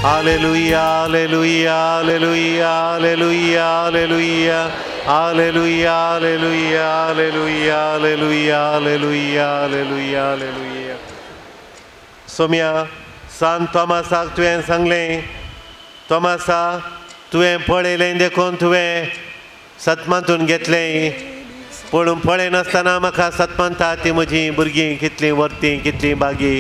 Hallelujah hallelujah hallelujah hallelujah hallelujah hallelujah hallelujah hallelujah hallelujah hallelujah hallelujah. सोम्या सांत तोमासाक तुवें सांगलें, तोमासा तुवें पळयलें देखून तुवें सतमांतून घेतलें, पूण पळय नासतना म्हाका सतमांता ती म्हजीं भुरगीं कितलीं वर्तीं कितलीं बागी.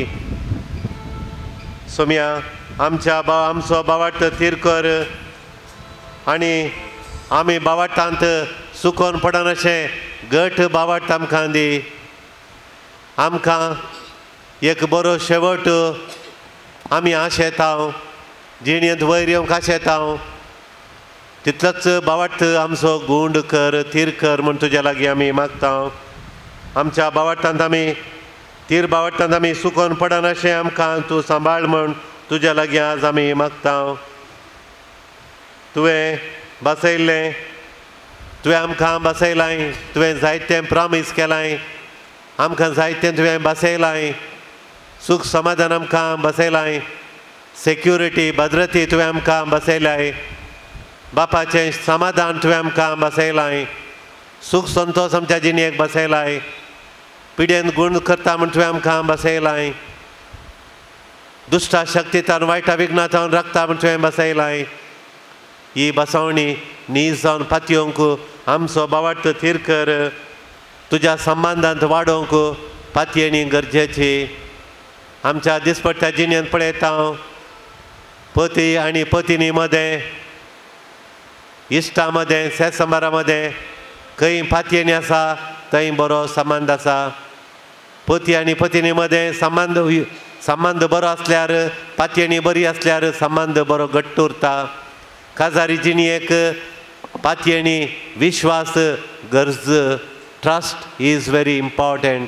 सोम्या आमचो बावार्थ थीर कर आनी आमी बावार्थांत सुकोन पडन अशें घट बावार्थ आमकां दी. आमकां एक बरो शेवट आमी आशेताव, जिणेंत वयर येवंक आशेताव. तितलोच बावार्थ आमचो गूंड कर, थीर कर म्हूण तुज्या लागीं आमी मागताव. आमच्या बावार्थांत आमी थीर बावार्थांत आमी सुकोन पडन अशें आमकां तूं सांबाळ म्हूण तुज्या लागीं आज आमी मागताव. तुवें बसयल्लें, तुवें आमकां बसयलाय, तुवें जायतें प्रॉमीस केलाय, आमकां जायतें तुवें बसयलाय. सूख समाधान आमकां बसयलाय, सेक्युरिटी भद्रती तुवें आमकां बसयलाय, बापाचें समाधान तुवें आमकां बसयलाय, सूख संतोश आमच्या जिणेक बसयलाय, पिडेन गूण करता म्हूण तुवें आमकां बसयलाय, दुश्टा शक्तींतल्यान वायटा विघ्नांतल्यान राखता म्हूण तुवें बसयलाय. ही बसवणी नीज जावन पातयेवंक आमचो बावार्थ थीर कर. तुज्या संबंदांत वाडोवंक पातयेणी गरजेची. आमच्या दिसपट्ट्या जिणेंत पळयता पती आनी पत्नी मदें, इश्टा मदें, सेसंबारा मदें खंय पातयेणी आसा थंय बरो संबंद आसा. पती आनी पत्नी मदें संबंद बरो आसल्यार, पातयेणी बरी आसल्यार संबंद बरो घट्ट उरता. काजारी जिणेक पातयेणी विश्वास गरज, ट्रस्ट इज व्हेरी इम्पॉर्टंट.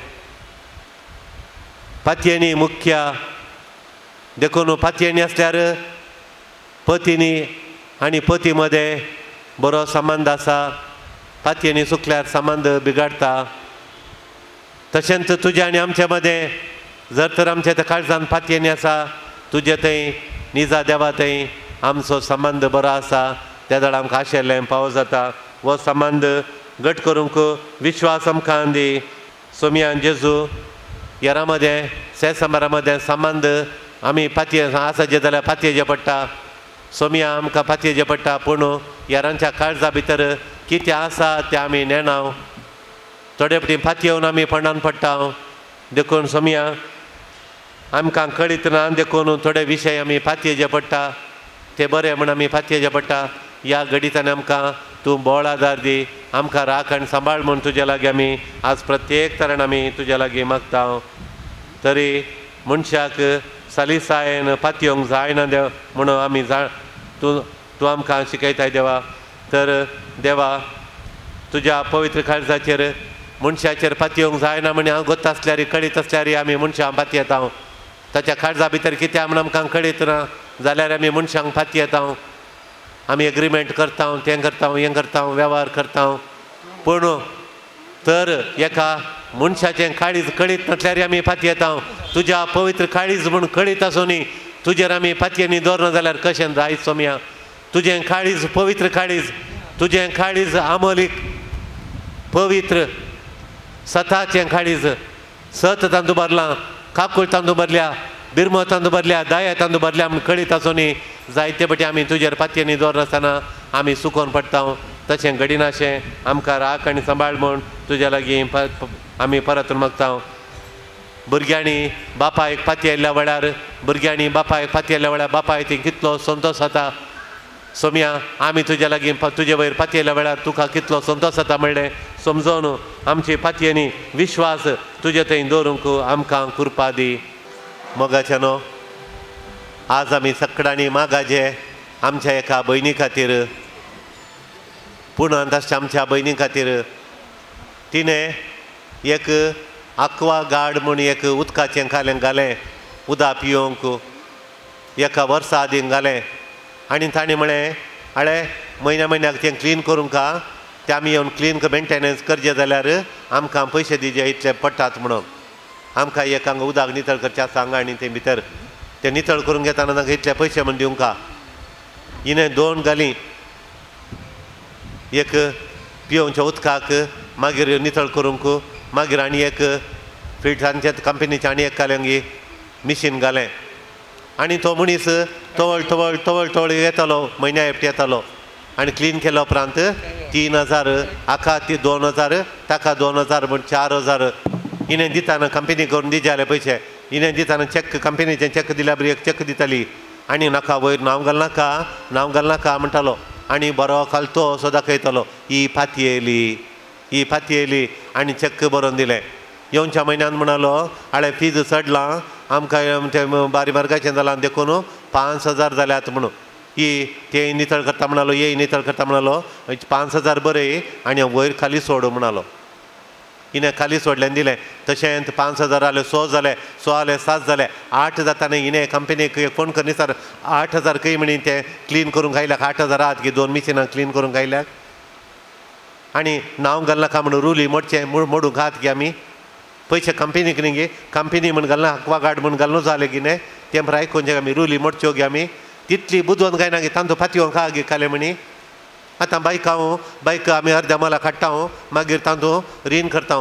पातयेणी मुख्य देखून पातयेणी आसल्यार पत्नी आनी पती मदें बरो संबंद आसा. पातयेणी सुकल्यार संबंद बिगडटा. तशेंच तुज्या आनी आमचे मदें जर तर आमच्या त्या काळजांत पातयेणी आसा, तुजे थंय निजा देवा थंय आमचो संबंद बरो आसा, त्या दळ आमकां आशेल्लें फावो जाता. हो संबंद घट करूंक विश्वास आमकां दी. सोम्या जेजू येरा मदें, सेसंबारा मदें संबंद आमी पातये आसाचे जाल्यार पातयेचे पडटा. सोम्या आमकां पातयेचे पडटा, पूण येरांच्या काळजा भितर कितें आसा तें आमी नेणाव. थोडे फावटी पातयेवन आमी पणान पडटा. देखून सोम्या आमकां कळीत ना देखून थोडे विशय आमी पातयेचे पडटा, ते बरें म्हूण आमी पातयेचे पडटा. ह्या घडींतल्यान आमकां तूं बोळ आदार दी. आमकां राख आनी सांबाळ म्हूण तुज्या लागीं आमी आज प्रत्येक तरेन आमी तुज्या लागीं मागता. तरी मनशाक सालिसायेन पातयेवंक जायना देव म्हणून आमी तूं आमकां शिकयताय देवा. तर देवा तुज्या पवित्र काळजाचेर मनशाचेर पातयेवंक जायना म्हण हांव गोत्ता आसल्यार कळीत आसल्यार आमी मनशां पातयेता. ताच्या काळजा भितर कितें म्हूण आमकां कळीत ना जाल्यार आमी मनशांक पातयेता. आमी एग्रीमेंट करता, तें करता, हें करता, वेव्हार करता. पूण तर एका मनशाचें काळीज कळीत नासल्यार आमी पातयेता. तुज्या पवित्र काळीज म्हूण कळीत आसुनी तुजेर आमी पातयेनी दवरना जाल्यार कशें जायत सोम्या. तुजें काळीज पवित्र काळीज, तुजें काळीज आमोलीक पवित्र सताचें काळीज. सत तांदूळ भरलां, काकूळ तांदूळ भरल्या, बिरमो तांदूळ भरल्या, दाया तांदूळ भरल्या म्हूण कळीत आसुनी जायते फावटी आमी तुजेर पातयेनी दवरनासतना आमी सुकोन पडटा. तशें घडिनाशें आमकां राख आनी सांबाळ म्हूण तुज्या लागीं आमी परत मागता. भुरग्यांनी बापायक पातयेल्ल्या वेळार, भुरग्यांनी बापायक पातयेल्ल्या वेळार बापायक ती कितलो संतोश जाता. सोम्या आमी तुज्या लागीं तुजे वयर पातयेल्ल्या वेळार तुका कितलो संतोश जाता म्हणलें समजोवन आमची पातयेनी विश्वास तुजे थंय दवरूंक आमकां कृपा दी. मोगाच्या न्हू आज आमी सकाळीं मागाचे आमच्या एका भयणी खातीर, पुणून आमच्या भयणी खातीर तिणें एक आक्वा गार्ड म्हूण एक उदकाचें कालें घालें उदक पियोवंक. एका वर्सा आदीं घालें आनी ताणें म्हळें आळे म्हयन्याक तें क्लीन करूंक तें आमी येवन क्लीन मेंटेनन्स करचें जाल्यार आमकां पयशे दिवचे इतले पडटात म्हणून. आमकां एकांक उदक नितळ करचें सांग आनी ते भितर ते नितळ करून घेताना तांकां इतले पयशे म्हण दिवंका हिणें 2 घाली एक पियोवच्या उदकाक मागीर नितळ करूंक मागीर आनी एक फिल्टांचे कंपनीचे आनी एक काल्यांगी मिशीन घालें आनी तो मनीस तवळ तवळ तवळ तवळ येतालो म्हयन्या हेपटी येतालो आनी क्लीन केल्या उपरांत 3000 हाका ती 2000 ताका 2000 म्हण 4000 हिणें दिताना कंपनी करून दी जाले पयशे हिणें दिताना चॅक कंपनीचें चॅक दिल्या बरी एक चॅक दिताली आनी नाका वयर नांव घालनाका म्हणटालो आनी बरो खालतो असो दाखयतालो ही फाती येयली आनी चॅक बरोवन दिलें येवच्या म्हयन्यान म्हणालो हाळे फीज चडलां आमकां ते बारी मार्गाचें जालां देखून 5000 जाल्यात म्हणून ही ते नितळ करता म्हणालो नितळ करता म्हणालो 5000 बरें आनी वयर खाली सोड म्हणालो हिणें खाली सोडलें दिलें तशेंच 5000 जाले 100 जाले 7 जाले 8 जाताना हिणें कंपनीक फोन करून सर 8000 खंय म्हणी ते क्लीन करूंक आयल्याक 8000 आहात की 2 मिशिनां क्लीन करूंक आयल्याक आनी नांव घालनाका म्हणून रुली मोडूंक आहात की आमी पयशे कंपनीक न्ही गे कंपनी म्हण घालना हकवा गार्ड म्हण घालूं जालें की न्ही तें आयकून आमी रुली मोडच्यो गे आमी तितली बुदवंत काय ना गे तांचो फातयोंक आहा गे काले म्हणी आतां बायक आमी अर्द्या मोला काडटा मागीर तांतू रीण करता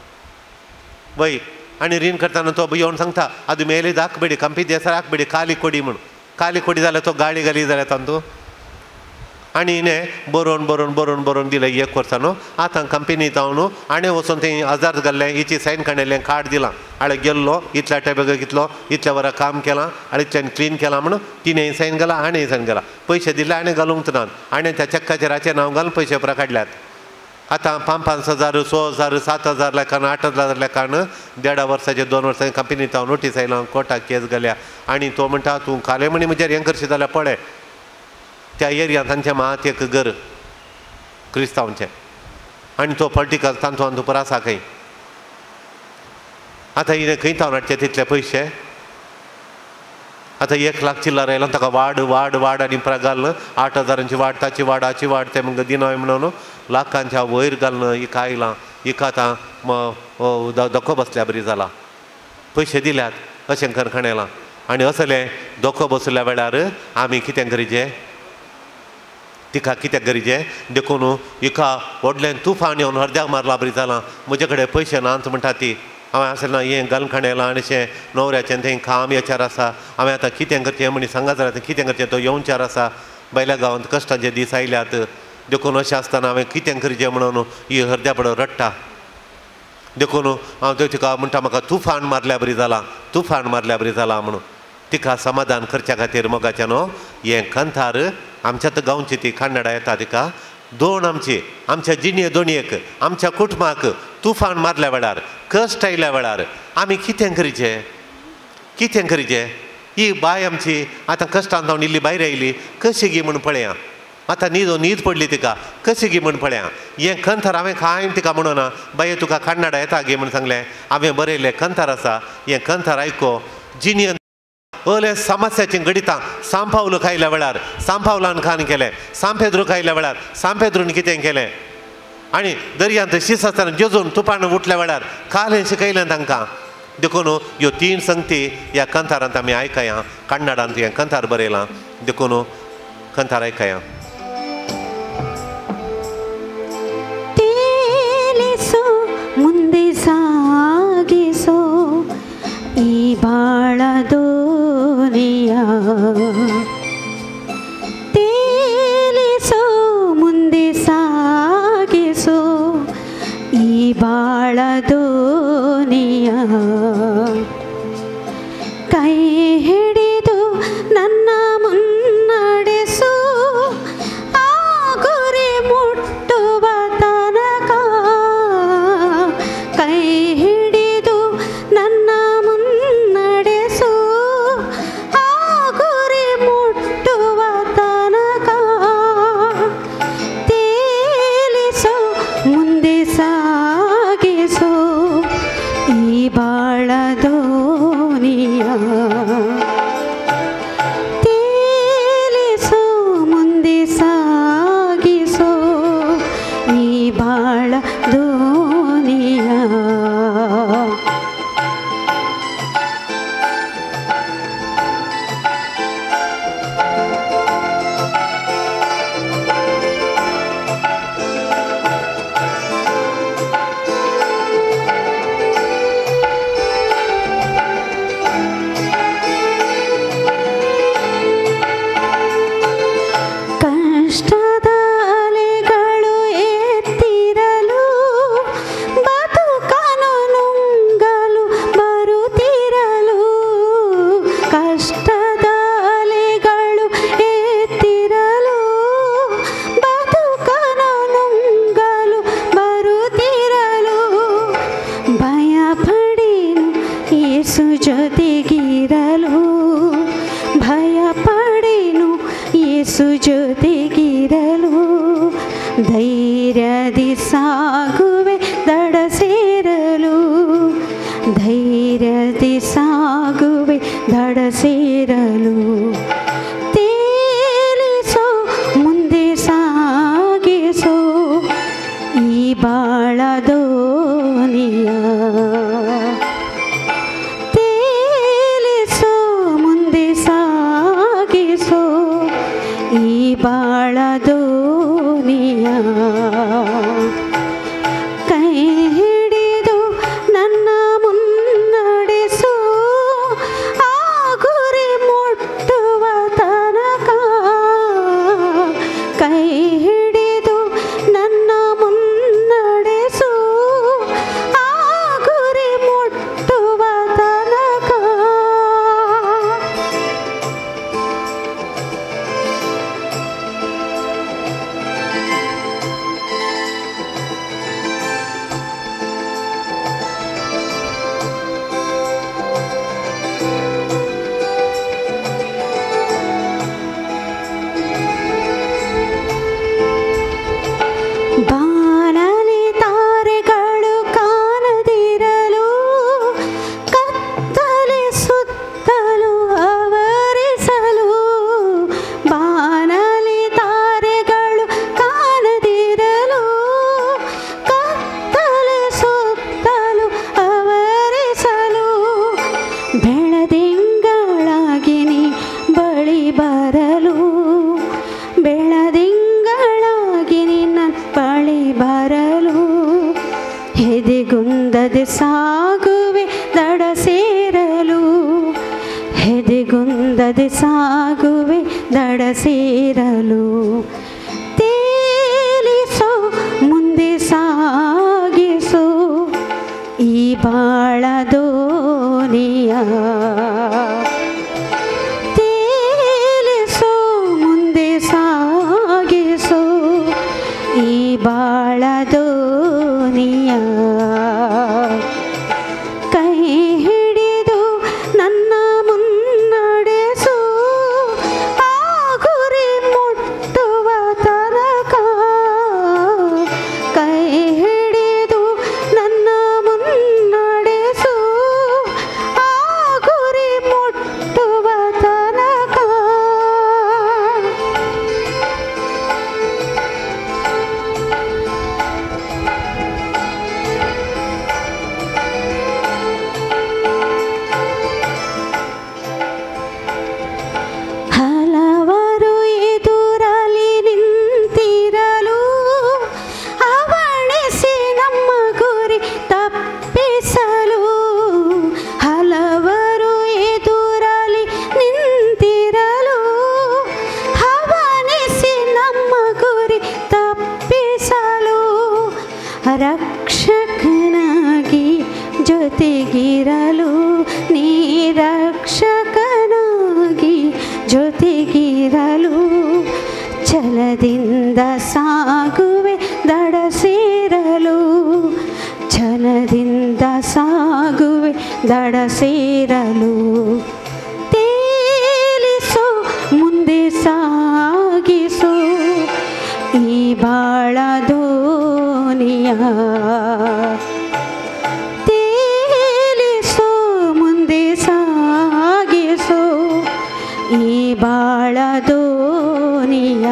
वय आनी रीण करतना तो येवन सांगता आदू मेले हाकबेडी कंपनी आसा हाकबेडी काली कोडी म्हूण काली कोडी जाल्यार तो गाडी घाली जाल्यार तांतू आनी हिणें बरोवन दिलें 1 वर्सा न्हू आतां कंपनी जावन आनी वचून थंय 1000 घाल्लें हिची सायन काडलें कार्ड दिलां हाळे गेल्लो इतल्या टायमाक घेतलो इतल्या वरां काम केलां आनी इतल्यान क्लीन केलां म्हणून तिणें सायन घाला आनी सायन घाला पयशे दिले आनी घालूंक नात आनी त्या चॅकाचेर हाचें नांव घालून पयशे परत काडल्यात आतां 5000 6000 7000 लेखान 8000 लेखान 1.5 वर्साचे 2 वर्सांनी कंपनी जावन नोटीस आयलां कोर्टाक केस घाल्या आनी तो म्हणटा तूं काले म्हणी म्हजेर हें करशी जाल्यार पळय त्या एरियांत तांचें मात एक घर क्रिस्तांवांचें आनी तो पॉलिटिकल तांचो पर आसा खंय आतां हिणें खंय तावन हाडचे तितले पयशे आतां 1 लाख चिल्लर आयलो ताका वाड आनी घालन 8000ची वाड ताची वाड हाची वाड ते मग दिनय म्हणून लाखांच्या वयर घालन हिका आयलां हिका आतां धोको बसल्या बरी जाला पयशे दिल्यात अशें खणेलां आनी असलें धोको बसल्या वेळार आमी कितें करीचें तिका कित्याक गरजे देखून हिका व्हडलें तुफान येवन अर्द्याक मारला बरी जालां म्हजे कडेन पयशे नात म्हणटा ती हांवें आसलें हें घालून खाणेलां आनी अशें न्हवऱ्याचें थंय काम येचार आसा हांवें आतां कितें करचें म्हणी सांगा जाल्यार कितें करचें तो येवचार आसा भायल्या गांवांत कश्टाचे दीस आयल्यात देखून अशें आसतना हांवें कितें करचें म्हणून ही अर्द्या पडो रडटा देखून हांव तिका म्हणटा म्हाका तुफान मारल्या बरी जालां म्हणून तिका समाधान करच्या खातीर मोगाचें न्हू हें कंथार आमच्यात गांवची ती खांडाडा येता तिका दोन आमच्या जिणे दोणयेक आमच्या कुटुंबाक तुफान मारल्या वेळार कश्ट आयल्या वेळार आमी कितें करीचें ही बाय आमची आतां कश्टांत जावन इल्ली भायर आयली कशी गी म्हूण पळया आतां न्हीद पडली तिका कशी गी म्हूण पळया हें कंथार हांवें कांय तिका म्हणूना बाये तुका खांडाडा येता गे म्हूण सांगलें हांवें बरयलें कंथार आसा हें कंथार आयको जिणे ओले समस्याची गणितां सांपावलो खायल्या वेळार सांपावलान खान केलें सांपेद्रू खायल्या वेळार सांपेद्रून कितें केलें आनी दर्यांत शीस आसतना जेजून तुपान उठल्या वेळार कालें शिकयलें तांकां देखून ह्यो 3 संगती ह्या कंथारांत आमी आयकया कन्नडांत हें कंथार बरयलां देखून कंथार आयकया ಮುಂದೆ ಸಾಗಿಸೋ ಈ ಬಾಳದೋನಿಯ ತೇಲಿಸೋ ಮುಂದೆ ಸಾಗಿಸೋ ಈ ಬಾಳದೋನಿಯ ಕೈ ಹಿಡಿದು ನನ್ನ ಮುನ್ನಡೆಸು ಆ ಗುರಿ ಮುಟ್ಟುವ ತನಕ ಕೈ ಹಿಡಿದು ನನ್ನ ಮುನ್ನಡೆಸು ಆ ಗುರಿ ಮುಟ್ಟುವ ತನಕ ತೇಲಿಸೋ ಮುಂದೆ ಸಾಗಿಸೋ ಈ ಬಾಳದೋನಿಯ ಜೊತೆಗಿರಲು ಭಯ ಪಡೆನು ಯೇಸು ಜೊತೆಗಿರಲು ಧೈರ್ಯದಿ ಸಾಗುವೆ ದಡ ಸೇರಲು ಧೈರ್ಯದಿ ಸಾಗುವೆ ದಡ ಸೇರಲು ತೇಲಿಸೋ ಮುಂದೆ ಸಾಗಿಸೋ ಈ ಬಾಳ ದೋಣಿಯ ತೇಲಿಸೋ ಮುಂದೆ ಸಾಗಿಸೋ ಈ ಬಾಳ ದೋಣಿಯ ಕೈ ಹಿಡಿದು ನನ್ನ ಮುನ್ನಡೆಸೋ ಆ ಗುರಿ ಮುಟ್ಟುವ ತನಕ ಕೈ ಹಿಡಿದು ನನ್ನ ಮುನ್ನಡೆಸೋ ಆ ಗುರಿ ಮುಟ್ಟುವ ತನಕ ಬಾನಲಿ ತಾರೆಗಳು ಕಾಣದಿರಲು ಕತ್ತಲೆ ಸುತ್ತಲೂ ಆವರಿಸಲು ಬಾನಲಿ ತಾರೆಗಳು ಕಾಣದಿರಲು ಕತ್ತಲೆ ಸುತ್ತಲೂ ಆವರಿಸಲು ಬೆಳದಿಂಗಳಾಗಿ ನೀ ಬಳಿ ಬರಲು ಬೆಳದಿಂಗಳಾಗಿ ನಿನ್ನ ಬಳಿ ಬರಲು ಹೆದೆಗುಂದದೆ ಸಾಗುವೆ ದಡ ಸೇರಲು ಹೆದೆಗುಂದದೆ ಸಾಗುವೆ ದಡ ಸೇರಲು ತೇಲಿಸೋ ಮುಂದೆ ಸಾಗಿಸೋ ಈ ಬಾಳ ದೋಣಿಯ ತೇಲಿಸೋ ಮುಂದೆ ಸಾಗಿಸೋ ಈ ಬಾಳ ದೋಣಿಯ ಕೈ ಹಿಡಿದು ನನ್ನ ಮುನ್ನಡೆಸೋ ಆ ಗುರಿ ಮುಟ್ಟುವ ತನಕ ಕೈ ಹಿಡಿದು ನನ್ನ ಮುನ್ನಡೆಸೋ ಆ ಗುರಿ ಮುಟ್ಟುವ ತನಕ ಹಲವರು ಎದುರಲಿ ನಿಂತಿರಲು ಅವಣಿಸಿ ನಮ್ಮ ಗುರಿ ತಪ್ಪಿಸಲು ಹಲವರು ಎದುರಲಿ ನಿಂತಿರಲು ಅವಣಿಸಿ ನಮ್ಮ ಗುರಿ ತಪ್ಪಿಸಲು ರಕ್ಷಕನಾಗಿ ಜೊತೆಗಿರಲು ನೀ ರಕ್ಷಕನಾಗಿ ಜೊತೆಗಿರಲು ಛಲದಿಂದ ಸಾಗುವೆ ದಡ ಸೇರಲು ಛಲದಿಂದ ಸಾಗುವೆ ದಡ ಸೇರಲು ತೇಲಿಸೋ ಮುಂದೆ ಸಾಗಿಸೋ ಈ ಬಾಳ ದೋಣಿಯ ತೇಲಿಸೋ ಮುಂದೆ ಸಾಗಿಸೋ ಈ ಬಾಳ ದೋಣಿಯ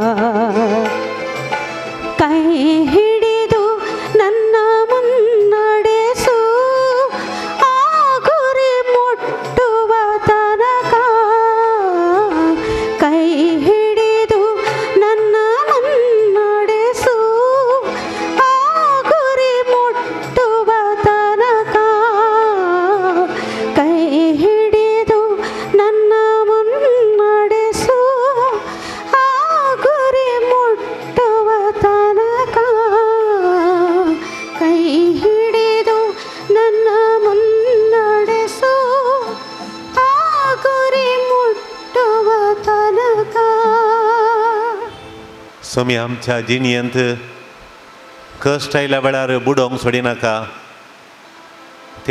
ಕೈ ಹಿಡಿದು ನನ್ನ ಮುನ್ನಡೆಸೋ ಆ ಗುರಿ ಮುಟ್ಟುವ ತನಕ ಕೈ ಹಿಡಿದು ನನ್ನ ಮುನ್ನಡೆಸೋ ಆ ಗುರಿ ಮುಟ್ಟುವ ತನಕ ಕೈ ಹಿಡಿದು ನನ್ನ ಮುನ್ನಡೆಸೋ ಆ ಗುರಿ ಮುಟ್ಟುವ ತನಕ ಕೈ ಹಿಡಿದು ನನ್ನ ಮುನ್ನಡೆಸೋ ಆ ಗುರಿ मुट्टुव तनक स्वामी आमच्या जिणयंत कश्ट आयल्या वेळार बुडोवंक सोडिनाका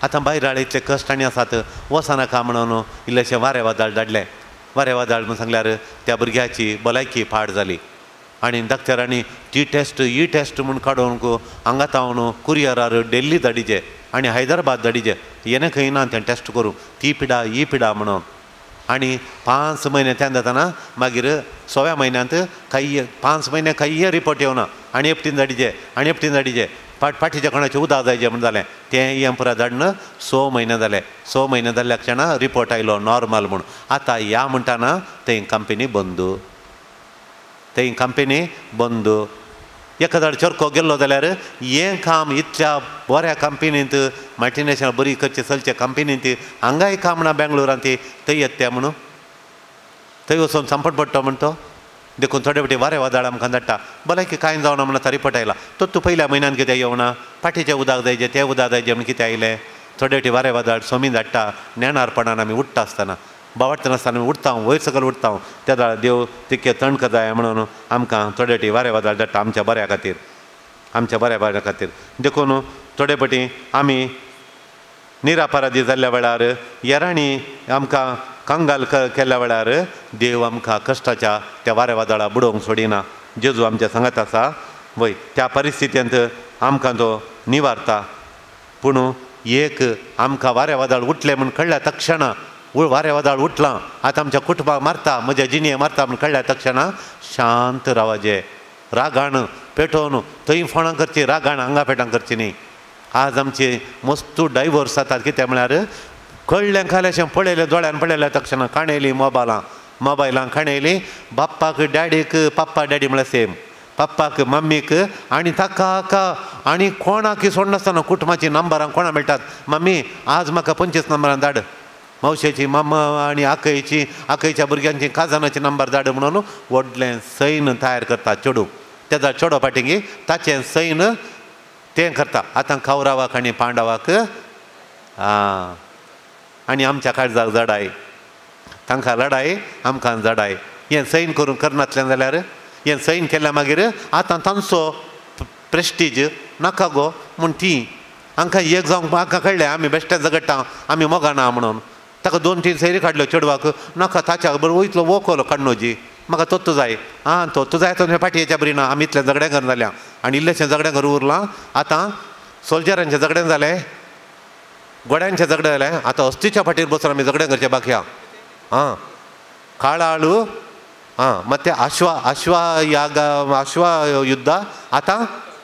आतां बायराळे इतले कश्ट आनी आसात वचनाका म्हणून इल्लेशें वारें वादळ धाडलें वारें वादळ म्हणून सांगल्यार त्या भुरग्याची भलायकी पाड जाली आनी डॉक्टरांनी ती टेस्ट ही टेस्ट म्हूण काडून हांगातावन कुरियरार दिल्ली धाडिचे आनी हैदराबाद धाडिचे येणे खंय ना तें टेस्ट करूं ती पिडा ही पिडा म्हणून आनी 5 म्हयने तें जाताना मागीर 6व्या म्हयन्यांत काही 5 म्हयने काही रिपोर्ट येवना आनी एपटीन धाडिचे पाठीच्या कोणाचें उदक जायचें म्हण जालें तें पुरा धाडन 6 म्हयने जाले 6 म्हयने जाल्ल्या क्षणा रिपोर्ट आयलो नॉर्मल म्हूण आतां ह्या म्हणटाना थंय कंपनी बंद एका धाड चरको गेल्लो जाल्यार हें काम इतल्या बऱ्या कंपनींत मल्टीनॅशनल बरी करचे चलचे कंपनींत हांगाय काम ना बेंगलोरांत थंय येता म्हणून थंय वचून संपट पडटा म्हण तो देखून थोडे फावटी वारें वादळ आमकां धाडटा भलायकी कांय जावना म्हणून आतां रिपोर्ट आयला तूं पयल्या म्हयन्यान कितें येवना पाठीचें उदक जायचें तें उदक जायचें म्हण कितें आयलें थोडे फावटी वारें वादळ सोमी धाडटा नेणारपणान आमी उठ्ठा आसतना बावटनासतना उठता वयर सकयल उठता त्या दाळ देव तितके तणक जाय म्हणून आमकां थोडे फावटी वारें वादळ धाडटा आमच्या बऱ्या खातीर देखून थोडे फावटी आमी निरापराधी जाल्ल्या वेळार येराणी आमकां कंगाल केल्ल्या वेळार देव आमकां कश्टाच्या त्या वारें वादळा बुडोवंक सोडिना जेजू आमच्या सांगात आसा वय त्या परिस्थितींत आमकां तो निवारता पूण एक आमकां वारें वादळ उठलें म्हूण कळ्ळ्या तक्षणा वारें वादळ उठलां आतां आमच्या कुटुंबाक मारता म्हज्या जिणेक मारता म्हूण कळ्ळ्या तक्षणा शांत रावाजें रागाण पेटोवन थंय फोणां करची रागाण आंगा पेटां करची न्ही आज आमचे मस्तू डायवोर्स जातात कित्याक म्हळ्यार कळ्ळें खालेशें पळयलें दोळ्यान पळयल्या तक्षणा काणयली मोबायलां काणयली बाप्पाक डॅडीक पप्पा डॅडी म्हळ्यार सेम पप्पाक मम्मीक आनी ताका आनी कोणाक सोडनासतना कुटुंबाची नंबरां कोणा मेळटात मम्मी आज म्हाका 25 नंबरां धाड मावशेची मम्मा आनी आकयच्या भुरग्यांची काजनाची नंबर धाड म्हणून व्हडलें सैन तयार करता चेडूं तेजा चेडो फाटीं ताचें सैन तें करता आतां कौरवाक आनी पांडवाक आनी आमच्या काळजाक जडाय तांकां लडाय आमकां जडाय हें सैन करून करनातलें जाल्यार हें सैन केल्या मागीर आतां तांचो प्रेस्टीज नाका गो म्हूण ती हांकां एक जावंक म्हाका कळ्ळें आमी बेश्टे झगडटा आमी मोगा ना म्हणून ताका 2-3 सैरी काडल्यो चेडवाक नाका ताच्या बरोबर वयतलो वोकलो काडनोजी म्हाका तोत्तू जाय तोत्तू जाय तो फाटयेच्या बरी ना आमी इतलें झगडें घर जाल्या आनी इल्लेशें झगडें घर उरलां आतां सोल्जरांचें झगडें जालें गोड्यांचें झगडें जालें आतां अस्थीच्या फाटीर बसून आमी झगडें करचें बाकी आहा काळाळू ಮತ್ತೆ ಅಶ್ವ ಯುದ್ಧ ಆತ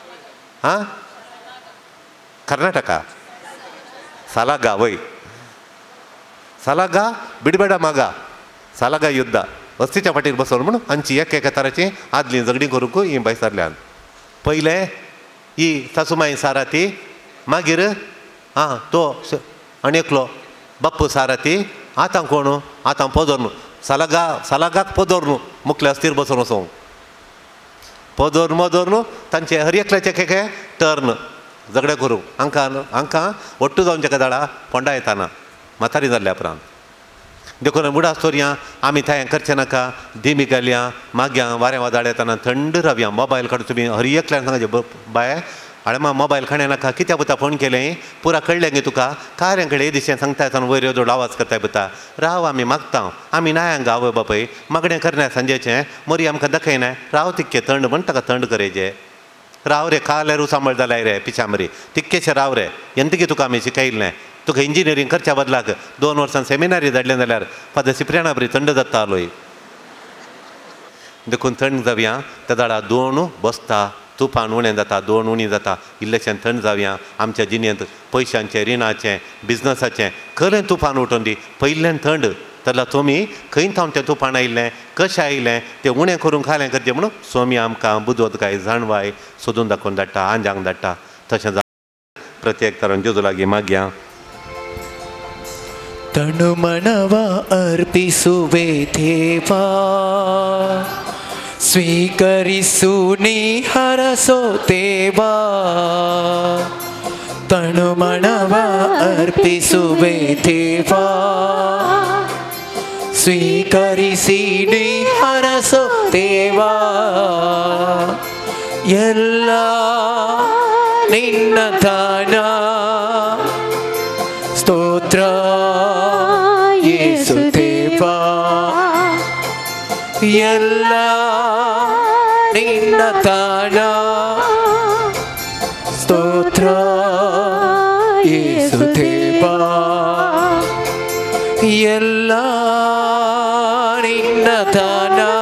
ಕರ್ನಾಟಕ ಸಲಾಗ ವೈ ಸಲಾಗ ಬಿಡಬೇಡ ಮಗ ಸಲಾಗ युद्ध अस्थीच्या फाटीर बसोन म्हूण हांची एका तराची आदली झगडी करूंक ही बाय सरल्यान पयले ही सासूमाई साराती मागीर तो आनी एकलो बाप्पू साराती आतां कोण आतां पोदोर सलागाक पोदोर न्हू मुखले अस्तीर बसून वचोंक पोदोर मोदोर न्हू तांचे हर एकल्याचे केके टर्न झगडे करूंक हांकां ಒಟ್ಟು जावंचे कदाळा पोंडा येताना म्हातारी जाल्ल्या उपरांत देखून बुडा आसतोरया आमी थंय करचें नाका धीमी घालया मागया वारें वादळ येताना थंड रावया मोबायल काडून तुमी हर एकल्यान सांगचे बाय आळमा मोबायल खाणे नाका कित्या पुता फोन केलें पुरा कळ्ळें गे तुका कार्यां कडेन दिशें सांगता आसतना वयर येदोड आवाज करताय पुता राव आमी मागता आमी नायांक आवय बापय मागणें करना सांजेचें मरी आमकां दाखयनाय राव तितकें थंड म्हण ताका थंड करेचें राव रे काल्यारू सांबाळ जाल्यार रे पिशांबरी तितकेशें राव रे एंतकी तुका आमी शिकयल्लें तुका इंजिनियरींग करच्या बदलाक 2 वर्सां सेमिनारी धाडलें जाल्यार फादर सिप्रियाना बरी थंड जाता आलोय देखून थंड जावया त्या दाडा 2 बसता तुफान उणें जाता 2 उणी जाता इल्लेशें थंड जावया आमच्या जिणेंत पयशांचें रिणाचें बिजनसाचें खरें तुफान उठोवन दी पयलें थंड जाल्यार तुमी खंय थावन तें तुफान आयिल्लें कशें आयिल्लें तें उणें करून खालें करचें म्हणून स्वामी आमकां बुदवतकाय जाणवाय सोदून दाखोवन धाडटा आंजांक धाडटा तशें प्रत्येक तरान जेजू लागीं मागया तणुमणवा अर्पिसुवे देवा ಸ್ವೀಕರಿಸುನಿ ಹರಸೋ ದೇವಾ ತನುಮಣವ ಅರ್ಪಿಸುವೆ ದೇವಾ ಸ್ವೀಕರಿಸಿನಿ ಹರಸೋ ದೇವಾ ಎಲ್ಲ ನಿನ್ನ ದಾನ ಎಲ್ಲ ನಿನ್ನ ತಾಣ ಸ್ತೋತ್ರ ಯೇಸುದೇವಾ ಎಲ್ಲ ನಿನ್ನ ತಾಣ